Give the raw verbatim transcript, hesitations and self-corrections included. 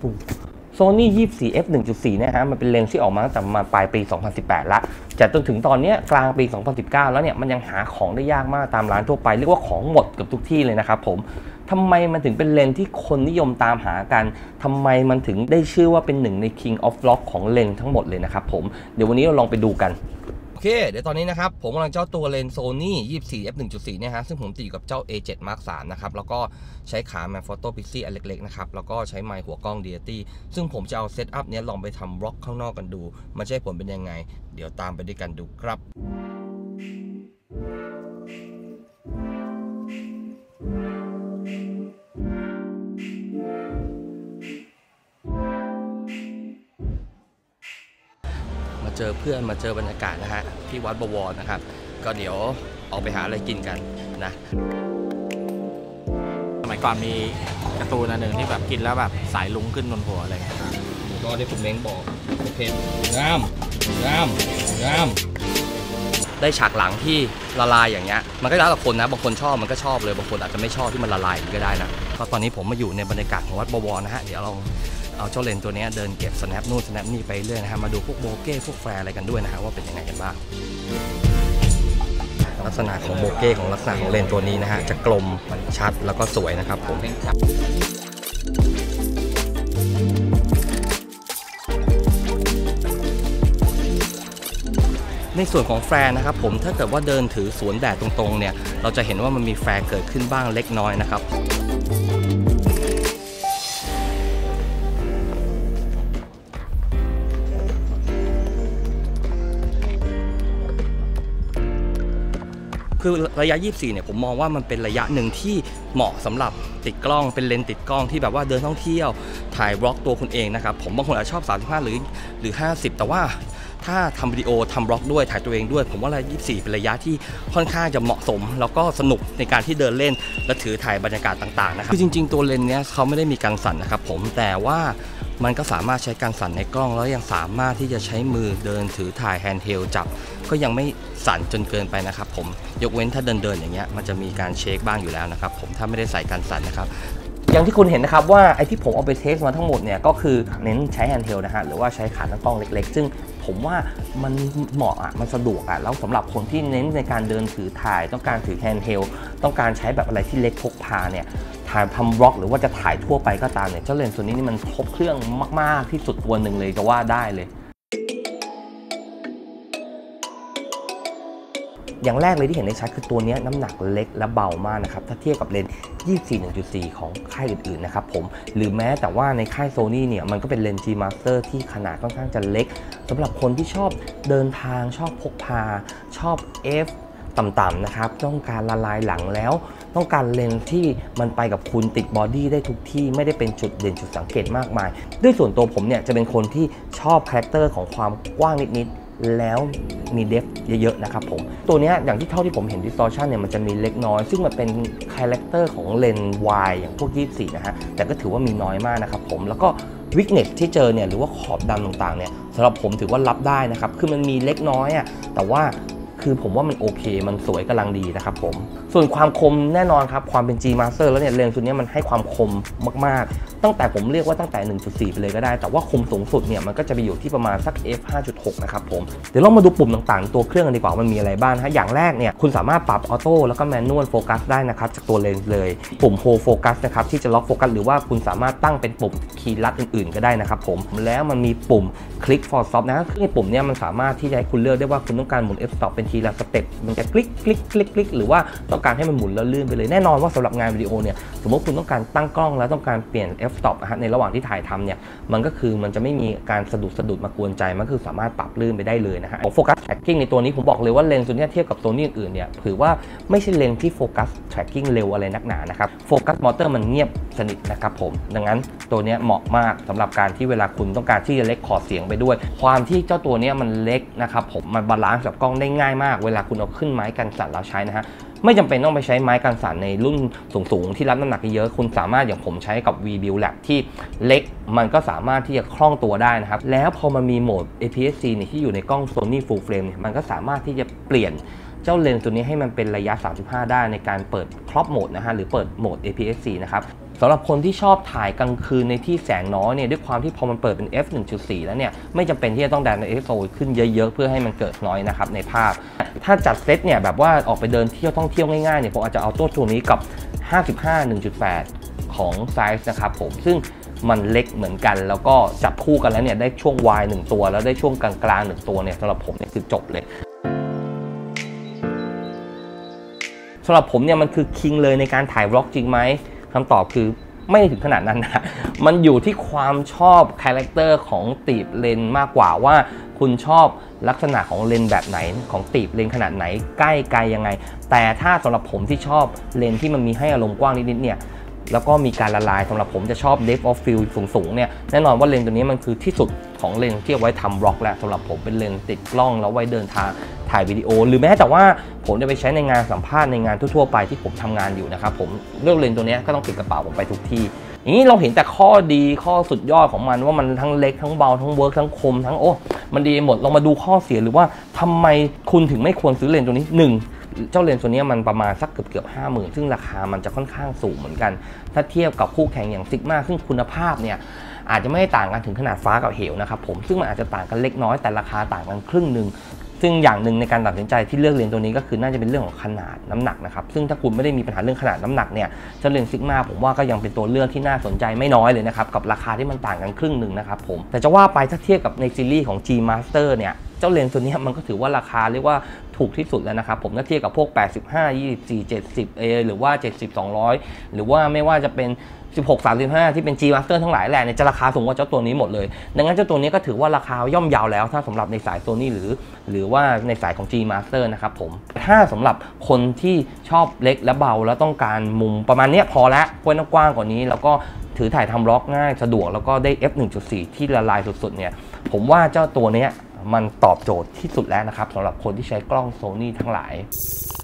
Sony ยี่สิบสี่ เอฟ หนึ่งจุดสี่ เนี่ยฮะมันเป็นเลนส์ที่ออกมาตั้งแต่มาปลายปีสองพันสิบแปดละจะจนถึงตอนนี้กลางปีสองพันสิบเก้าแล้วเนี่ยมันยังหาของได้ยากมากตามร้านทั่วไปเรียกว่าของหมดเกือบทุกที่เลยนะครับผมทำไมมันถึงเป็นเลนส์ที่คนนิยมตามหากันทำไมมันถึงได้ชื่อว่าเป็นหนึ่งใน King of Vlog ของเลนส์ทั้งหมดเลยนะครับผมเดี๋ยววันนี้เราลองไปดูกันโอเคเดี๋ยวตอนนี้นะครับผมกำลังเจ้าตัวเลนส์ Sony ยี่สิบสี่ เอฟ หนึ่งจุดสี่ เนี่ยฮะซึ่งผมติดกับเจ้า เอ เซเว่น มาร์ค สาม นะครับแล้วก็ใช้ขา Manfrotto Pixie อันเล็กๆนะครับแล้วก็ใช้ไมค์หัวกล้อง Deity ซึ่งผมจะเอาเซตอัพเนี้ยลองไปทำบล็อกข้างนอกกันดูมันจะให้ผลเป็นยังไงเดี๋ยวตามไปด้วยกันดูครับเจอเพื่อนมาเจอบรรยากาศนะฮะที่วัดบวรนะครับก็เดี๋ยวออกไปหาอะไรกินกันนะสมัยก่อนมีการ์ตูนอันหนึ่งที่แบบกินแล้วแบบสายลุ้งขึ้นบนหัวอะไรเงี้ยก็ที่ผมเม้งบอกโอเคงามงามงามได้ฉากหลังที่ละลายอย่างเงี้ยมันก็แล้วแต่คนนะบางคนชอบมันก็ชอบเลยบางคนอาจจะไม่ชอบที่มันละลายก็ได้นะก็ตอนนี้ผมมาอยู่ในบรรยากาศของวัดบวรนะฮะเดี๋ยวเราเอาเจ้าเลนตัวนี้เดินเก็บ snap นู่น snap นี่ไปเรื่อยนะฮะมาดูพวกโบเก้พวกแฟร์อะไรกันด้วยนะฮะว่าเป็นยังไงกันบ้างลักษณะของโบเก้ของลักษณะของเลนตัวนี้นะฮะจะกลมชัดแล้วก็สวยนะครับผมในส่วนของแฟร์นะครับผมถ้าเกิดว่าเดินถือสวนแดดตรงๆเนี่ยเราจะเห็นว่ามันมีแฟร์เกิดขึ้นบ้างเล็กน้อยนะครับคือระยะยี่สิบสี่เนี่ยผมมองว่ามันเป็นระยะหนึ่งที่เหมาะสำหรับติดกล้องเป็นเลนส์ติดกล้องที่แบบว่าเดินท่องเที่ยวถ่ายบล็อกตัวคุณเองนะครับผมบางคนอาจจะชอบสามสิบห้าหรือหรือห้าสิบแต่ว่าถ้าทำวิดีโอทำบล็อกด้วยถ่ายตัวเองด้วยผมว่าระยะยี่สิบสี่เป็นระยะที่ค่อนข้างจะเหมาะสมแล้วก็สนุกในการที่เดินเล่นและถือถ่ายบรรยากาศต่างๆนะครับคือจริงๆตัวเลนส์เนี้ยเขาไม่ได้มีการสั่นนะครับผมแต่ว่ามันก็สามารถใช้การสั่นในกล้องแล้วยังสามารถที่จะใช้มือเดินถือถ่ายแฮนด์เฮลจับก็ยังไม่สั่นจนเกินไปนะครับผมยกเว้นถ้าเดินเดินอย่างเงี้ยมันจะมีการเช็คบ้างอยู่แล้วนะครับผมถ้าไม่ได้ใส่การสั่นนะครับอย่างที่คุณเห็นนะครับว่าไอ้ที่ผมเอาไปเทสมาทั้งหมดเนี่ยก็คือเน้นใช้แฮนด์เฮลนะฮะหรือว่าใช้ขาตั้งกล้องเล็กๆซึ่งผมว่ามันเหมาะอ่ะมันสะดวกอ่ะแล้วสำหรับคนที่เน้นในการเดินถือถ่ายต้องการถือแฮนด์เฮลต้องการใช้แบบอะไรที่เล็กพกพาเนี่ยถ่ายทำบล็อกหรือว่าจะถ่ายทั่วไปก็ตามเนี่ยเจ้าเลนส์ตัวนี้นี่มันครบเครื่องมากๆที่สุดตัวหนึ่งเลยก็ว่าได้เลยอย่างแรกเลยที่เห็นได้ชัดคือตัวนี้น้ำหนักเล็กและเบามากนะครับถ้าเทียบกับเลนส์ ยี่สิบสี่ หนึ่งจุดสี่ ของค่ายอื่นๆนะครับผมหรือแม้แต่ว่าในค่าย Sony เนี่ยมันก็เป็นเลนส์ G Master ที่ขนาดค่อนข้างจะเล็กสำหรับคนที่ชอบเดินทางชอบพกพาชอบ F ต่ำๆนะครับต้องการละลายหลังแล้วต้องการเลนส์ที่มันไปกับคุณติดบอดี้ได้ทุกที่ไม่ได้เป็นจุดเด่นจุดสังเกตมากมายด้วยส่วนตัวผมเนี่ยจะเป็นคนที่ชอบคาแรคเตอร์ของความกว้างนิดๆแล้วมีเดฟเยอะๆนะครับผมตัวนี้อย่างที่เท่าที่ผมเห็น distortion เนี่ยมันจะมีเล็กน้อยซึ่งมันเป็นคาแรคเตอร์ของเลนส์ Y อย่างพวกยี่สิบสี่นะฮะแต่ก็ถือว่ามีน้อยมากนะครับผมแล้วก็ weakness ที่เจอเนี่ยหรือว่าขอบดำต่างๆเนี่ยสำหรับผมถือว่ารับได้นะครับคือมันมีเล็กน้อยอ่ะแต่ว่าคือผมว่ามันโอเคมันสวยกำลังดีนะครับผมส่วนความคมแน่นอนครับความเป็น G Master แล้วเนี่ยเลนส์ตัวนี้มันให้ความคมมากๆตั้งแต่ผมเรียกว่าตั้งแต่ หนึ่งจุดสี่ ไปเลยก็ได้แต่ว่าคมสูงสุดเนี่ยมันก็จะไปอยู่ที่ประมาณสัก เอฟ ห้าจุดหก นะครับผมเดี๋ยวเรามาดูปุ่มต่างๆตัวเครื่องกันดีกว่ามันมีอะไรบ้างฮะอย่างแรกเนี่ยคุณสามารถปรับออโต้แล้วก็แมนนวลโฟกัสได้นะครับจากตัวเลนส์เลยปุ่มโฮโฟกัสนะครับที่จะล็อกโฟกัสหรือว่าคุณสามารถตั้งเป็นปุ่มคีย์ลัดอื่นๆก็ได้นะครับผมแล้วมันมีปุ่ม click for stop นะคือปุ่มเนี่ยมันสามารถที่จะให้คุณเลือกได้ว่าคุณต้องการหมุน f stop เป็นทีละสเต็ปมันจะคลิกคลิกคลิกคลิกหรือว่าต้องการให้มันหมุนแล้วลื่นไปเลยแน่นอนว่าสำหรับงานวิดีโอเนี่ยสมมติคุณต้องการตั้งกล้องแล้วต้องการเปลี่ยน f stop นะฮะในระหว่างที่ถ่ายทำเนี่ยมันก็คือมันจะไม่มีการสะดุดสะดุดมากวนใจมันคือสามารถปรับลื่นไปได้เลยนะฮะโฟกัส tracking ในตัวนี้ผมบอกเลยว่าเลนส์ตัวนี้เทียบกับโซนี่อื่นๆเนี่ยถือว่าไม่ใช่เลนส์ที่โฟกัส tracking เร็วอะไรนักหนานะครับโฟกัสมอเตอร์มันเงียบสนิทนะครับผมดังนั้นตัวนี้เหมาะมากสำหรับการที่เวลาคุณต้องการที่จะเล็กขอเสียงไปด้วยความที่เจ้าตัวนี้มันเล็กนะครับผมมันบาลานซ์กับกล้องได้ง่ายมากเวลาคุณเอาขึ้นไม้กันสั่นแล้วใช้นะฮะไม่จำเป็นต้องไปใช้ไม้กันสั่นในรุ่นสูงๆที่รับน้ำหนักเยอะคุณสามารถอย่างผมใช้กับ V Build Lab ที่เล็กมันก็สามารถที่จะคล่องตัวได้นะครับแล้วพอมันมีโหมด เอ พี เอส ซี เนี่ยที่อยู่ในกล้อง Sony Full Frame เนี่ยมันก็สามารถที่จะเปลี่ยนเจ้าเลนส์ตัวนี้ให้มันเป็นระยะสามสิบห้าได้ในการเปิดครอปโหมดนะฮะหรือเปิดโหมด เอ พี เอส ซี นะครับสำหรับคนที่ชอบถ่ายกลางคืนในที่แสงน้อยเนี่ยด้วยความที่พอมันเปิดเป็น เอฟ หนึ่งจุดสี่ แล้วเนี่ยไม่จำเป็นที่จะต้องดัน ไอ เอส โอ ขึ้นเยอะๆเพื่อให้มันเกิดน้อยนะครับในภาพถ้าจัดเซตเนี่ยแบบว่าออกไปเดินเที่ยวท่องเที่ยวง่ายๆเนี่ยผมอาจจะเอาตัวตัวนี้กับห้าสิบห้า หนึ่งจุดแปด ของไซส์นะครับผมซึ่งมันเล็กเหมือนกันแล้วก็จับคู่กันแล้วเนี่ยได้ช่วง Y หนึ่งตัวแล้วได้ช่วงกลางๆหนึ่งตัวเนี่ยสำหรับผมเนี่ยคือจบเลยสำหรับผมเนี่ยมันคือคิงเลยในการถ่ายบล็อกจริงไหมคำตอบคือไม่ถึงขนาดนั้นนะมันอยู่ที่ความชอบคาแรคเตอร์ของตีบเลนมากกว่าว่าคุณชอบลักษณะของเลนแบบไหนของตีบเลนขนาดไหนใกล้ไกลยังไงแต่ถ้าสำหรับผมที่ชอบเลนที่มันมีให้อารมณ์กว้างนิดๆเนี่ยแล้วก็มีการละลายสำหรับผมจะชอบ depth of field สูงๆเนี่ยแน่นอนว่าเลนตัวนี้มันคือที่สุดของเลนที่เอาไว้ทำบล็อกแล้วสำหรับผมเป็นเลนติดกล้องแล้วไว้เดินทางถ่ายวิดีโอหรือแม้แต่ว่าผมจะไปใช้ในงานสัมภาษณ์ในงานทั่วๆไปที่ผมทำงานอยู่นะครับผมเลือกเลนตัวนี้ก็ต้องติดกระเป๋าผมไปทุกที่อย่างนี้เราเห็นแต่ข้อดีข้อสุดยอดของมันว่ามันทั้งเล็กทั้งเบาทั้งเวิร์กทั้งคมทั้งโอ้มันดีหมดลองมาดูข้อเสียหรือว่าทำไมคุณถึงไม่ควรซื้อเลนตัวนี้หนึ่งเจ้าเลนส์ตัวนี้มันประมาณสักเกือบเกือบห้าหมื่นซึ่งราคามันจะค่อนข้างสูงเหมือนกันถ้าเทียบกับคู่แข่งอย่างซิกมาซึ่งคุณภาพเนี่ยอาจจะไม่ได้ต่างกันถึงขนาดฟ้ากับเหวนะครับผมซึ่งมันอาจจะต่างกันเล็กน้อยแต่ราคาต่างกันครึ่งหนึ่งซึ่งอย่างหนึ่งในการตัดสินใจที่เลือกเลนส์ตัวนี้ก็คือน่าจะเป็นเรื่องของขนาดน้ำหนักนะครับซึ่งถ้าคุณไม่ได้มีปัญหาเรื่องขนาดน้ำหนักเนี่ยเจ้าเลนส์ซิกมาผมว่าก็ยังเป็นตัวเลือกที่น่าสนใจไม่น้อยเลยนะครับกับราคาที่มันต่างกันครึ่งหนึ่งนะครับผมแต่จะว่าไปถ้าเทียบกับในซีรีส์ของ G Master เนี่ยเจ้าเลนส์ตัวนี้มันก็ถือว่าราคาเรียกว่าถูกที่สุดแล้วนะครับผมถ้าเทียบกับพวกแปดสิบห้า ยี่สิบสี่ เจ็ดสิบ เอ หรือว่าเจ็ดสิบ สองร้อยหรือว่าไม่ว่าจะเป็นสิบหก สามสิบห้าที่เป็น G Master ทั้งหลายแหละเนี่ยจะราคาสูงกว่าเจ้าตัวนี้หมดเลยดังนั้นเจ้าตัวนี้ก็ถือว่าราคาย่อมเยาวแล้วถ้าสำหรับในสาย Sony หรือหรือว่าในสายของ G Master นะครับผมถ้าสำหรับคนที่ชอบเล็กและเบาแล้วต้องการมุมประมาณนี้พอแล้วกว้างกว่านี้แล้วก็ถือถ่ายทำบล็อกง่ายสะดวกแล้วก็ได้ เอฟ หนึ่งจุดสี่ ที่ละลายสุดๆเนี่ยผมว่าเจ้าตัวนี้มันตอบโจทย์ที่สุดแล้วนะครับสำหรับคนที่ใช้กล้อง Sony ทั้งหลาย